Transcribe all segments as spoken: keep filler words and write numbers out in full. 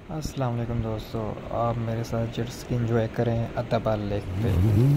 अस्सलाम वालेकुम दोस्तों, आप मेरे साथ जेट स्की इंजॉय करें अत्ताबाल लेक पे।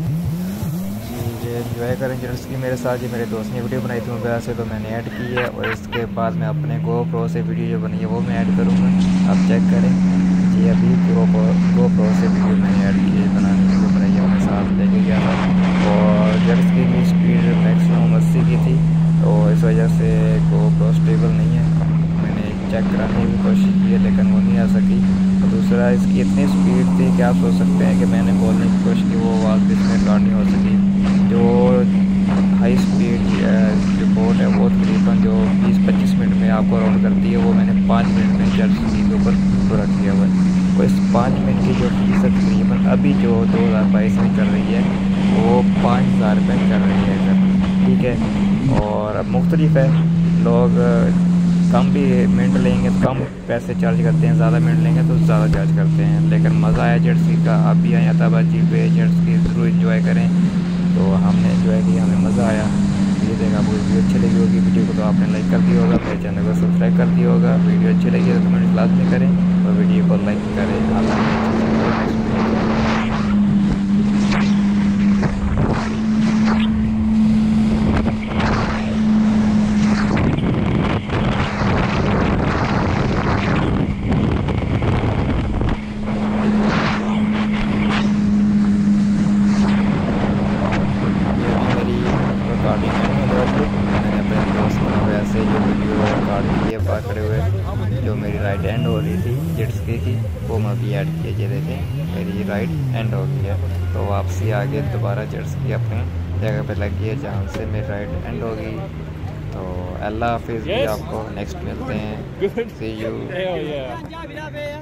ये इंजॉय करें जेट स्की मेरे साथ। ये मेरे दोस्त ने वीडियो बनाई थी मोबाइल से, तो मैंने ऐड की है और इसके बाद मैं अपने गो प्रो से वीडियो जो बनी है वो मैं ऐड करूँगा। आप चेक करें, ये अभी गो गो प्रो से वीडियो मैंने ऐड की है, बनाने के लिए बनाई है, अपने साथ लेके गया था। और जेट स्की की स्पीड मैक्सिमम अस्सी की थी, तो इस वजह से गो प्रो स्टेबल नहीं है। मैंने चेक कराने की कोशिश की है लेकिन वो नहीं आ सकी। और दूसरा, इसकी इतनी स्पीड थी कि आप सोच सकते हैं कि मैंने बोलने की कोशिश की, वो आवाज़ भी इसमें रिकॉर्ड नहीं हो सकी। जो हाई स्पीड जो बोट है वो तकरीबन जो बीस पच्चीस मिनट में आपको राउंड करती है, वो मैंने पाँच मिनट में जेट स्की के ऊपर पूरा किया हुआ है। तो इस पाँच मिनट की जो फीस है तकरीबन अभी जो दो हज़ार बाईस में चल रही है वो पाँच हज़ार रुपये चल रही है इधर, ठीक है। और अब मुख्तलिफ है, लोग कम भी मिनट लेंगे तो कम पैसे चार्ज करते हैं, ज़्यादा मिनट लेंगे तो ज़्यादा चार्ज करते हैं। लेकिन मज़ा आया जेट स्की का। आप भी आए अत्ताबाजी पे, जेट स्की ज़रूर इंजॉय करें। तो हमने इंजॉय किया, हमें मज़ा आया। ये देखा, आपको वीडियो अच्छी लगी होगी, वीडियो को तो आपने लाइक कर दिया होगा, मेरे चैनल को सब्सक्राइब कर दिया होगा। वीडियो अच्छी लगी तो कमेंट लाजमी करें और वीडियो को लाइक करें। रिकॉर्डिंग है मैंने अपने दोस्त को वैसे जो वीडियो रिकॉर्ड की है बाहर खड़े हुए, जो मेरी राइड एंड हो रही थी जेट स्की की, वो मैं अभी ऐड किया। ये देखें, मेरी राइड एंड हो गई है, तो वापसी आगे दोबारा जेट स्की अपनी जगह पे लगी है जहाँ से मेरी राइड एंड होगी। तो अल्लाह हाफिज़, भी आपको नेक्स्ट मिलते हैं। See you.